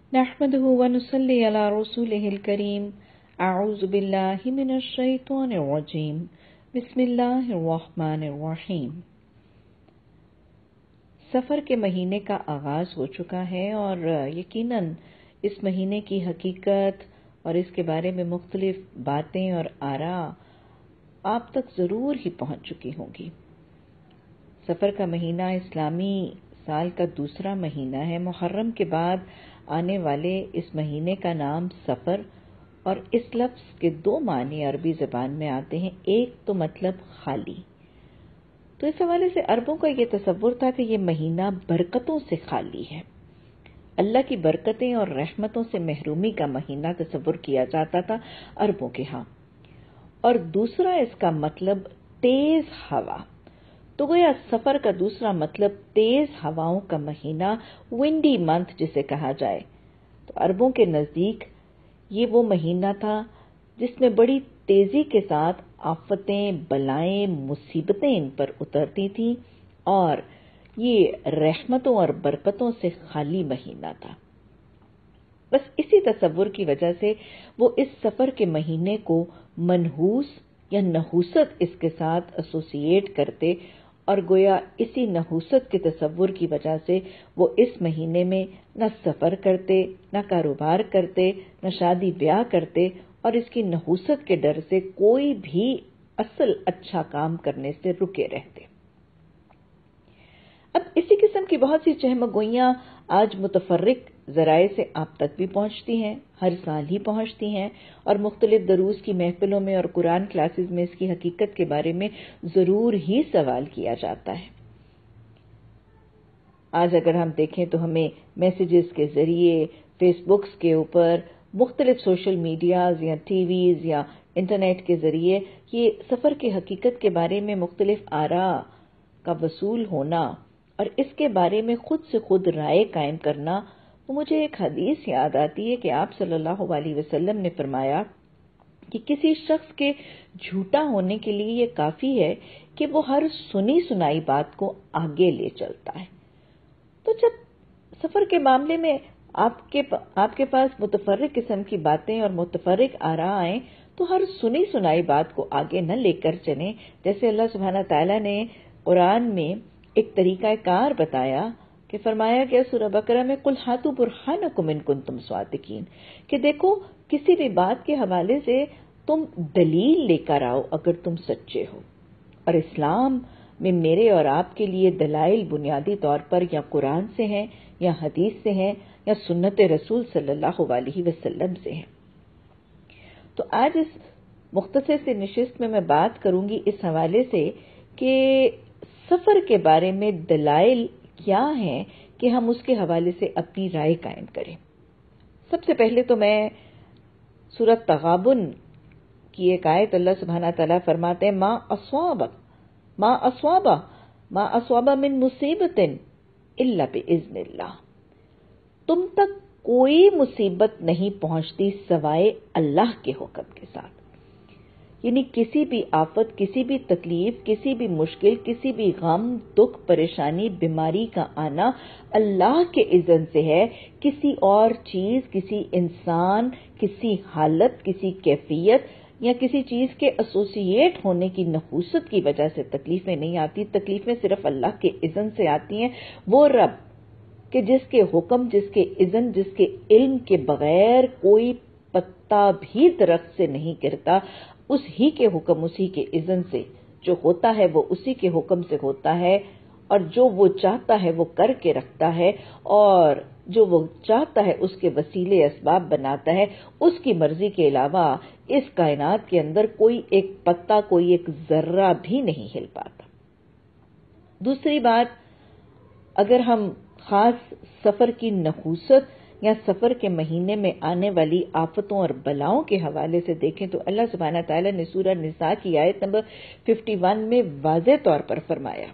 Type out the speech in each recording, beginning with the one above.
نحمده ونصلي على رسوله الكريم اعوذ بالله من الشيطان الرجيم بسم اللہ الرحمن الرحیم۔ سفر کے مہینے کا آغاز ہو چکا ہے اور یقیناً اس مہینے کی حقیقت اور اس کے بارے میں مختلف باتیں اور آراء آپ تک ضرور ہی پہنچ چکی ہوں گی۔ سفر کا مہینہ اسلامی سال کا دوسرا مہینہ ہے۔ محرم کے بعد آنے والے اس مہینے کا نام سفر اور اس لفظ کے دو معنی عربی زبان میں آتے ہیں۔ ایک تو مطلب خالی، تو اس حوالے سے عربوں کا یہ تصور تھا کہ یہ مہینہ برکتوں سے خالی ہے، اللہ کی برکتیں اور رحمتوں سے محرومی کا مہینہ تصور کیا جاتا تھا عربوں کے ہاں۔ اور دوسرا اس کا مطلب تیز ہوا، تو گویا سفر کا دوسرا مطلب تیز ہواؤں کا مہینہ، ونڈی منتھ جسے کہا جائے۔ تو عربوں کے نزدیک یہ وہ مہینہ تھا جس میں بڑی تیزی کے ساتھ آفتیں، بلائیں، مصیبتیں ان پر اترتی تھیں اور یہ رحمتوں اور برکتوں سے خالی مہینہ تھا۔ بس اسی تصور کی وجہ سے وہ اس سفر کے مہینے کو منحوس یا نحوست اس کے ساتھ ایسوسیٹ کرتے اور گویا اسی نحوست کے تصور کی وجہ سے وہ اس مہینے میں نہ سفر کرتے، نہ کاروبار کرتے، نہ شادی بیاہ کرتے اور اس کی نحوست کے ڈر سے کوئی بھی اصل اچھا کام کرنے سے رکے رہتے۔ اب اسی قسم کی بہت سی چہمگوئیاں آج متفرق ذرائع سے آپ تک بھی پہنچتی ہیں، ہر سال ہی پہنچتی ہیں اور مختلف دروس کی محفلوں میں اور قرآن کلاسز میں اس کی حقیقت کے بارے میں ضرور ہی سوال کیا جاتا ہے۔ آج اگر ہم دیکھیں تو ہمیں میسیجز کے ذریعے، فیس بکس کے اوپر، مختلف سوشل میڈیاز یا ٹی ویز یا انٹرنیٹ کے ذریعے یہ سفر کی حقیقت کے بارے میں مختلف آراء کا وصول ہونا اور اس کے بارے میں خود سے خود رائے قائم کرنا، تو مجھے ایک حدیث یاد آتی ہے کہ آپ صلی اللہ علیہ وسلم نے فرمایا کہ کسی شخص کے جھوٹا ہونے کے لیے یہ کافی ہے کہ وہ ہر سنی سنائی بات کو آگے لے چلتا ہے۔ تو جب سفر کے معاملے میں آپ کے پاس متفرق قسم کی باتیں اور متفرق آراء آئیں تو ہر سنی سنائی بات کو آگے نہ لے کر چلیں۔ جیسے اللہ سبحانہ تعالیٰ نے قرآن میں ایک طریقہ کار بتایا کہ فرمایا گیا سورہ بقرہ میں قُلْ هَاتُوا بُرْهَانَكُمْ إِن كُنتُمْ صَادِقِينَ کہ دیکھو کسی بھی بات کے حوالے سے تم دلیل لے کر آؤ اگر تم سچے ہو۔ اور اسلام میں میرے اور آپ کے لیے دلائل بنیادی طور پر یا قرآن سے ہیں یا حدیث سے ہیں یا سنت رسول صلی اللہ علیہ وسلم سے ہیں۔ تو آج اس مختصر سی نشست میں بات کروں گی اس حوالے سے کہ سفر کے بارے میں دلائل کیا ہیں کہ ہم اس کے حوالے سے اپنی رائے قائم کریں۔ سب سے پہلے تو میں سورۃ تغابن کی ایک آیت اللہ سبحانہ تعالیٰ فرماتے ہیں ما اصواب من مصیبت الا باذن اللہ، تم تک کوئی مصیبت نہیں پہنچتی سوائے اللہ کے حکم کے ساتھ۔ یعنی کسی بھی آفت، کسی بھی تکلیف، کسی بھی مشکل، کسی بھی غم، دکھ، پریشانی، بیماری کا آنا اللہ کے اذن سے ہے۔ کسی اور چیز، کسی انسان، کسی حالت، کسی کیفیت یا کسی چیز کے ایسوسیٹ ہونے کی نحوست کی وجہ سے تکلیفیں نہیں آتی۔ تکلیفیں صرف اللہ کے اذن سے آتی ہیں۔ وہ رب کہ جس کے حکم، جس کے اذن، جس کے علم کے بغیر کوئی پتا بھی درخت سے نہیں گرتا، اس ہی کے حکم، اسی کے اذن سے جو ہوتا ہے وہ اسی کے حکم سے ہوتا ہے، اور جو وہ چاہتا ہے وہ کر کے رکھتا ہے، اور جو وہ چاہتا ہے اس کے وسیلے اسباب بناتا ہے۔ اس کی مرضی کے علاوہ اس کائنات کے اندر کوئی ایک پتا، کوئی ایک ذرہ بھی نہیں ہل پاتا۔ دوسری بات، اگر ہم خاص سفر کی نحوست یا سفر کے مہینے میں آنے والی آفتوں اور بلاؤں کے حوالے سے دیکھیں تو اللہ سبحانہ تعالیٰ نے سورہ نساء کی آیت نمبر 51 میں واضح طور پر فرمایا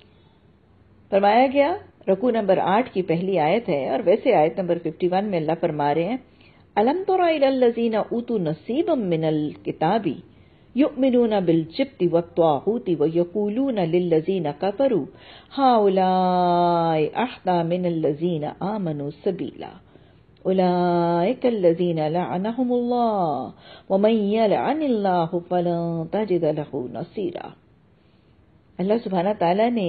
گیا، رکوع نمبر 8 کی پہلی آیت ہے، اور ویسے آیت نمبر 51 میں اللہ فرما رہے ہیں أَلَمْ تَرَ إِلَى الَّذِينَ أُوتُوا نَصِيبًا مِّنَ الْكِتَابِ يُؤْمِنُونَ بِالْجِبْتِ وَالطَّاغُوتِ وَيَقُولُونَ لِلَّذِينَ كَفَرُوا هَؤُلَاءِ أَحْدَىٰ مِنَ الَّذِينَ آمَنُوا سَبِيلًا۔ اولئک الذین لعنہم اللہ ومن یلعن اللہ فلن تجد لہ نصیرا۔ اللہ سبحانہ تعالیٰ نے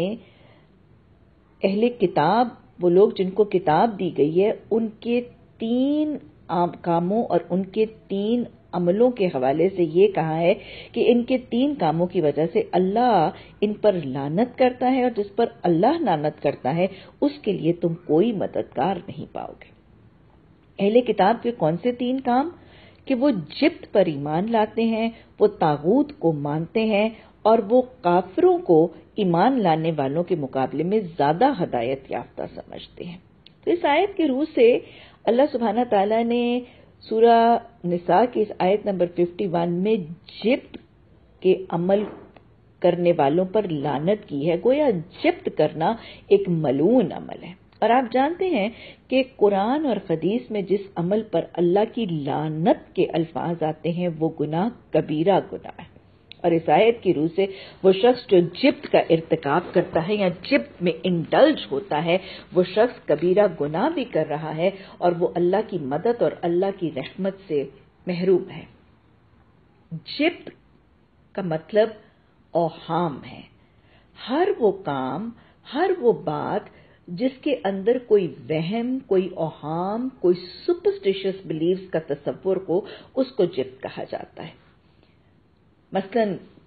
اہل کتاب، وہ لوگ جن کو کتاب دی گئی ہے، ان کے 3 کاموں اور ان کے 3 عملوں کے حوالے سے یہ کہا ہے کہ ان کے 3 کاموں کی وجہ سے اللہ ان پر لعنت کرتا ہے، اور جس پر اللہ لعنت کرتا ہے اس کے لیے تم کوئی مددگار نہیں پاؤ گے۔ اہل کتاب کے کون سے 3 کام؟ کہ وہ جبت پر ایمان لاتے ہیں، وہ طاغوت کو مانتے ہیں، اور وہ کافروں کو ایمان لانے والوں کے مقابلے میں زیادہ ہدایت یافتہ سمجھتے ہیں۔ تو اس آیت کی روح سے اللہ سبحانہ تعالیٰ نے سورہ نساء کی اس آیت نمبر 51 میں جبت کے عمل کرنے والوں پر لعنت کی ہے۔ گویا جبت کرنا ایک ملعون عمل ہے، اور آپ جانتے ہیں کہ قرآن اور حدیث میں جس عمل پر اللہ کی لعنت کے الفاظ آتے ہیں وہ گناہ کبیرہ گناہ ہے، اور اس آیت کی روح سے وہ شخص جو جبت کا ارتکاب کرتا ہے یا جبت میں انڈلج ہوتا ہے، وہ شخص کبیرہ گناہ بھی کر رہا ہے اور وہ اللہ کی مدد اور اللہ کی رحمت سے محروم ہے۔ جبت کا مطلب اوہام ہے، ہر وہ کام، ہر وہ بات جس کے اندر کوئی وہم، کوئی اوہام، کوئی سپرسٹیشس بلیفز کا تصور ہو، اس کو جبت کہا جاتا ہے۔ مثلا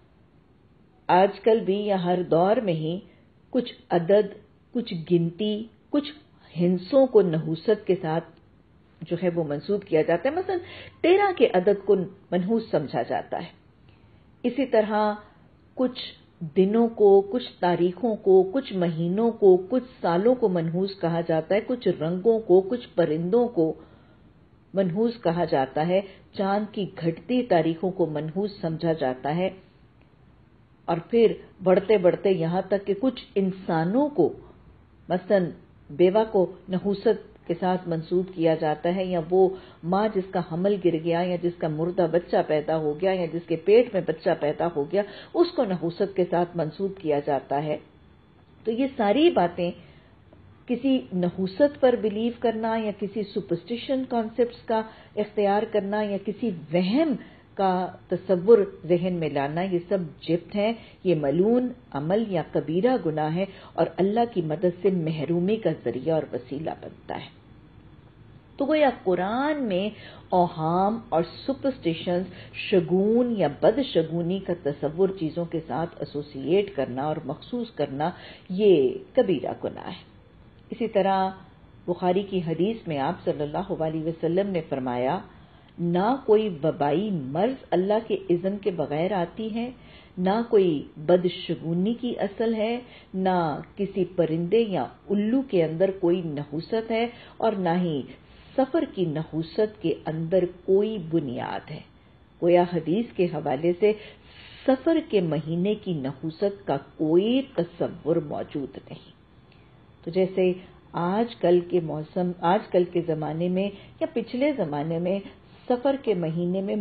آج کل بھی یا ہر دور میں ہی کچھ عدد، کچھ گنتی، کچھ ہندسوں کو نحوست کے ساتھ جو ہے وہ منسوب کیا جاتا ہے۔ مثلا 13 کے عدد کو منحوس سمجھا جاتا ہے۔ اسی طرح کچھ دنوں کو، کچھ تاریخوں کو، کچھ مہینوں کو، کچھ سالوں کو منحوس کہا جاتا ہے، کچھ رنگوں کو، کچھ پرندوں کو منحوس کہا جاتا ہے، چاند کی گھٹتی تاریخوں کو منحوس سمجھا جاتا ہے، اور پھر بڑھتے بڑھتے یہاں تک کہ کچھ انسانوں کو، مثلا بیوہ کو نحوست کے ساتھ منسوب کیا جاتا ہے، یا وہ ماں جس کا حمل گر گیا، یا جس کا مردہ بچہ پیدا ہو گیا، یا جس کے پیٹ میں بچہ پیدا ہو گیا، اس کو نحوست کے ساتھ منسوب کیا جاتا ہے۔ تو یہ ساری باتیں کسی نحوست پر بلیو کرنا، یا کسی سپرسٹیشن کانسیپٹس کا اختیار کرنا، یا کسی وہم کا تصور ذہن میں لانا، یہ سب جبت ہیں، یہ ملعون عمل یا کبیرہ گناہ ہے، اور اللہ کی مدد سے محرومی کا ذریعہ اور وسیلہ بنتا ہے۔ تو گویا قرآن میں اوہام اور سپرسٹیشنز، شگون یا بدشگونی کا تصور چیزوں کے ساتھ ایسوسیٹ کرنا اور مخصوص کرنا، یہ کبیرہ گناہ ہے۔ اسی طرح بخاری کی حدیث میں آپ صلی اللہ علیہ وسلم نے فرمایا، نہ کوئی وبائی مرض اللہ کے اذن کے بغیر آتی ہے، نہ کوئی بدشگونی کی اصل ہے، نہ کسی پرندے یا الو کے اندر کوئی نحوست ہے، اور نہ ہی سفر کی نحوست کے اندر کوئی بنیاد ہے۔ گویا حدیث کے حوالے سے سفر کے مہینے کی نحوست کا کوئی تصور موجود نہیں۔ تو جیسے آج کل کے زمانے میں یا پچھلے زمانے میں سفر کے مہینے میں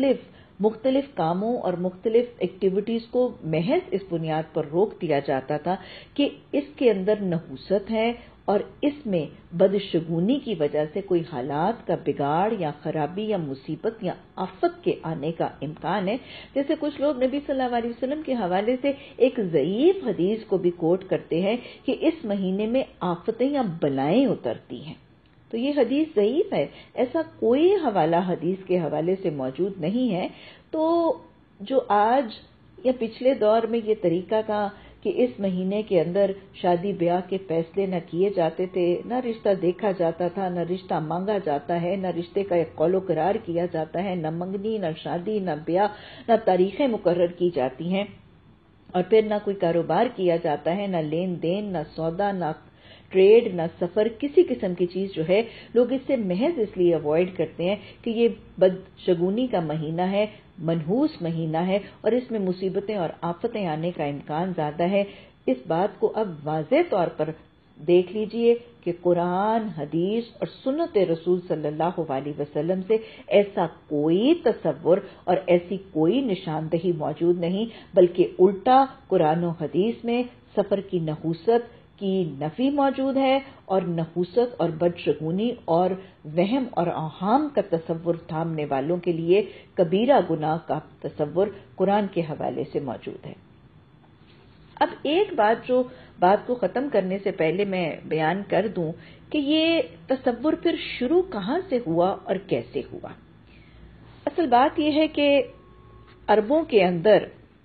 مختلف کاموں اور مختلف ایکٹیویٹیز کو محض اس بنیاد پر روک دیا جاتا تھا کہ اس کے اندر نحوست ہے اور اس میں بدشگونی کی وجہ سے کوئی حالات کا بگاڑ یا خرابی یا مصیبت یا آفت کے آنے کا امکان ہے۔ جیسے کچھ لوگ نبی صلی اللہ علیہ وسلم کے حوالے سے ایک ضعیف حدیث کو بھی کوٹ کرتے ہیں کہ اس مہینے میں آفتیں یا بلائیں اترتی ہیں، تو یہ حدیث ضعیف ہے، ایسا کوئی حوالہ حدیث کے حوالے سے موجود نہیں ہے۔ تو جو آج یا پچھلے دور میں یہ طریقہ کا کہ اس مہینے کے اندر شادی بیاہ کے فیصلے نہ کیے جاتے تھے، نہ رشتہ دیکھا جاتا تھا، نہ رشتہ مانگا جاتا ہے، نہ رشتے کا ایک قول و قرار کیا جاتا ہے، نہ منگنی، نہ شادی، نہ بیاہ، نہ تاریخیں مقرر کی جاتی ہیں، اور پھر نہ کوئی کاروبار کیا جاتا ہے، نہ لین دین، نہ سودا، نہ ٹریڈ، نہ سفر، کسی قسم کی چیز جو ہے لوگ اس سے محض اس لیے اوائڈ کرتے ہیں کہ یہ بدشگونی کا مہینہ ہے، منحوس مہینہ ہے، اور اس میں مصیبتیں اور آفتیں آنے کا امکان زیادہ ہے۔ اس بات کو اب واضح طور پر دیکھ لیجئے کہ قرآن، حدیث اور سنت رسول صلی اللہ علیہ وسلم سے ایسا کوئی تصور اور ایسی کوئی نشاندہی موجود نہیں، بلکہ الٹا قرآن و حدیث میں سفر کی نحوست کی نفی موجود ہے، اور نحوست اور بدشگونی اور وہم اور اوہام کا تصور تھامنے والوں کے لیے کبیرہ گناہ کا تصور قرآن کے حوالے سے موجود ہے۔ اب ایک بات کو ختم کرنے سے پہلے میں بیان کر دوں کہ یہ تصور پھر شروع کہاں سے ہوا اور کیسے ہوا۔ اصل بات یہ ہے کہ عربوں کے اندر،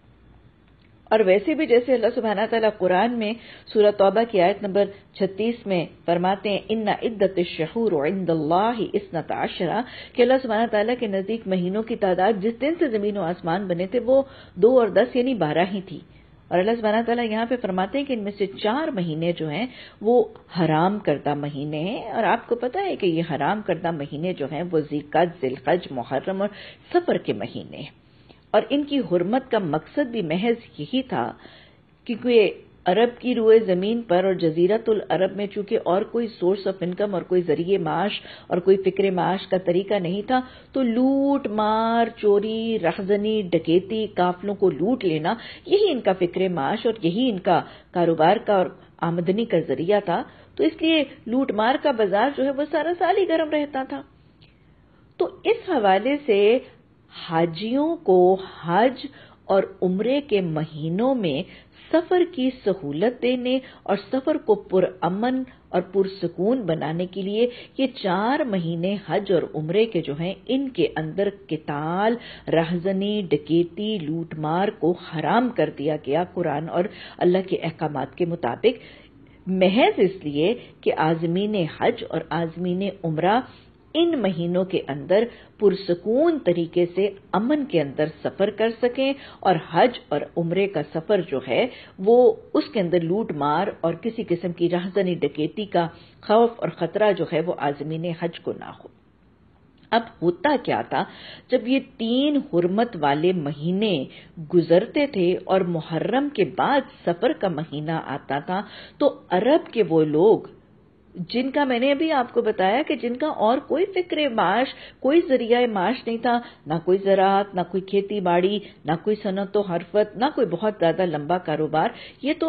اور ویسے بھی جیسے اللہ سبحانہ تعالیٰ قرآن میں سورہ توبہ کی آیت نمبر 36 میں فرماتے ہیں ان عدت الشہور عند اللہ 12 کہ اللہ سبحانہ تعالیٰ کے نزدیک مہینوں کی تعداد جس دن سے زمین و آسمان بنے تھے وہ 2 اور 10 یعنی 12 ہی تھی، اور اللہ سبحانہ تعالیٰ یہاں پہ فرماتے ہیں کہ ان میں سے 4 مہینے جو ہیں وہ حرام کردہ مہینے ہیں، اور آپ کو پتہ ہے کہ یہ حرام کردہ مہینے جو ہیں وہ ذیقعد، ذوالحج، محرم اور صفر کے مہینے ہیں، اور ان کی حرمت کا مقصد بھی محض یہی تھا کیونکہ عرب کی روئے زمین پر اور جزیرت العرب میں چونکہ اور کوئی سورس آف انکم اور کوئی ذریعہ معاش اور کوئی فکر معاش کا طریقہ نہیں تھا، تو لوٹ مار، چوری، رہزنی، ڈکیتی، قافلوں کو لوٹ لینا، یہی ان کا فکر معاش اور یہی ان کا کاروبار کا اور آمدنی کا ذریعہ تھا، تو اس لیے لوٹ مار کا بازار جو ہے وہ سارا سال ہی گرم رہتا تھا۔ تو اس حوالے سے حاجیوں کو حج اور عمرے کے مہینوں میں سفر کی سہولت دینے اور سفر کو پرامن اور پرسکون بنانے کے لیے یہ 4 مہینے حج اور عمرے کے جو ہیں ان کے اندر قتال، رہزنی، ڈکیتی، لوٹ مار کو حرام کر دیا گیا قرآن اور اللہ کے احکامات کے مطابق، محض اس لیے کہ عازمین حج اور عازمین عمرہ ان مہینوں کے اندر پرسکون طریقے سے امن کے اندر سفر کر سکیں، اور حج اور عمرے کا سفر جو ہے وہ اس کے اندر لوٹ مار اور کسی قسم کی رہزنی ڈکیتی کا خوف اور خطرہ جو ہے وہ عازمین حج کو نہ ہو۔ اب ہوتا کیا تھا، جب یہ 3 حرمت والے مہینے گزرتے تھے اور محرم کے بعد سفر کا مہینہ آتا تھا، تو عرب کے وہ لوگ جن کا میں نے ابھی آپ کو بتایا کہ جن کا اور کوئی فکر معاش، کوئی ذریعہ معاش نہیں تھا، نہ کوئی زراعت، نہ کوئی کھیتی باڑی، نہ کوئی صنعت و حرفت، نہ کوئی بہت زیادہ لمبا کاروبار، یہ تو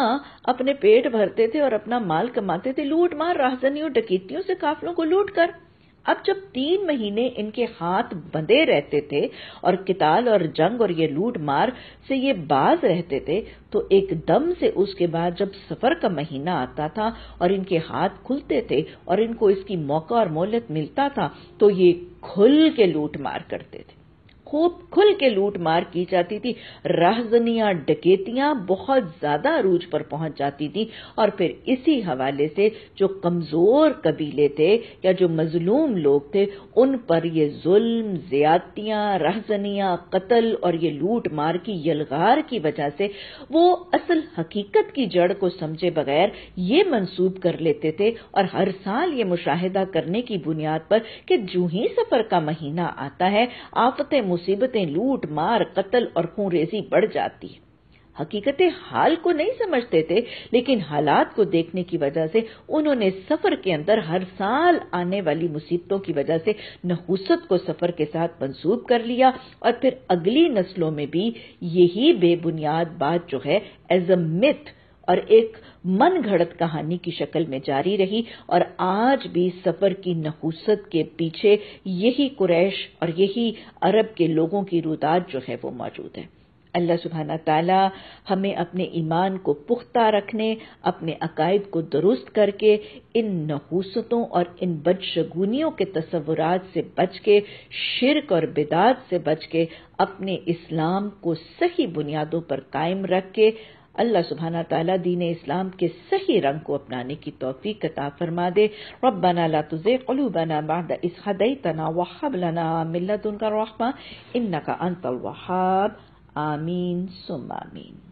اپنے پیٹ بھرتے تھے اور اپنا مال کماتے تھے لوٹ مار، راہزنیوں، ڈکیتیوں سے قافلوں کو لوٹ کر۔ اب جب 3 مہینے ان کے ہاتھ بندھے رہتے تھے اور قتال اور جنگ اور یہ لوٹ مار سے یہ باز رہتے تھے، تو ایک دم سے اس کے بعد جب سفر کا مہینہ آتا تھا اور ان کے ہاتھ کھلتے تھے اور ان کو اس کی موقع اور مہلت ملتا تھا، تو یہ کھل کے لوٹ مار کرتے تھے، خوب کھل کے لوٹ مار کی جاتی تھی، رہزنیاں، ڈکیتیاں بہت زیادہ عروج پر پہنچ جاتی تھی، اور پھر اسی حوالے سے جو کمزور قبیلے تھے یا جو مظلوم لوگ تھے ان پر یہ ظلم، زیادتیاں، رہزنیاں، قتل اور یہ لوٹ مار کی یلغار کی وجہ سے وہ اصل حقیقت کی جڑ کو سمجھے بغیر یہ منسوب کر لیتے تھے، اور ہر سال یہ مشاہدہ کرنے کی بنیاد پر کہ جو ہی سفر کا مہینہ آتا ہے آفتیں، مصیبتیں، لوٹ مار، قتل اور خون ریزی بڑھ جاتی ہے۔ حقیقت حال کو نہیں سمجھتے تھے، لیکن حالات کو دیکھنے کی وجہ سے انہوں نے سفر کے اندر ہر سال آنے والی مصیبتوں کی وجہ سے نحوست کو سفر کے ساتھ منسوب کر لیا، اور پھر اگلی نسلوں میں بھی یہی بے بنیاد بات جو ہے ایز اے myth اور ایک من گھڑت کہانی کی شکل میں جاری رہی، اور آج بھی سفر کی نحوست کے پیچھے یہی قریش اور یہی عرب کے لوگوں کی روداد جو ہے وہ موجود ہے۔ اللہ سبحانہ تعالی ہمیں اپنے ایمان کو پختہ رکھنے، اپنے عقائد کو درست کر کے ان نحوستوں اور ان بدشگونیوں کے تصورات سے بچ کے، شرک اور بدعات سے بچ کے، اپنے اسلام کو صحیح بنیادوں پر قائم رکھ کے اللہ سبحانہ تعالیٰ دین اسلام کے صحیح رنگ کو اپنانے کی توفیق عطا فرما دے۔ ربنا لا تزغ قلوبنا بعد إذ هديتنا وهب لنا من لدنك رحمة إنك أنت الوهاب۔ آمین ثم آمین۔